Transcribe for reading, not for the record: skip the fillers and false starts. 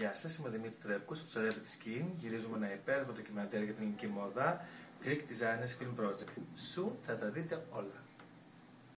Γεια σας, είμαι ο Δημήτρης Τρέπκος, από Celebrity Skin. Γυρίζουμε ένα υπέροχο ντοκιμαντέρ για την ελληνική μόδα, Greek Designers Film Project. Soon θα τα δείτε όλα.